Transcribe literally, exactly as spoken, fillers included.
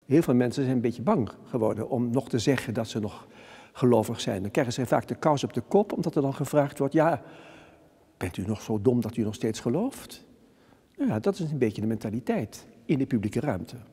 Heel veel mensen zijn een beetje bang geworden om nog te zeggen dat ze nog gelovig zijn. Dan krijgen ze vaak de kous op de kop, omdat er dan gevraagd wordt, ja, bent u nog zo dom dat u nog steeds gelooft? Nou ja, dat is een beetje de mentaliteit in de publieke ruimte.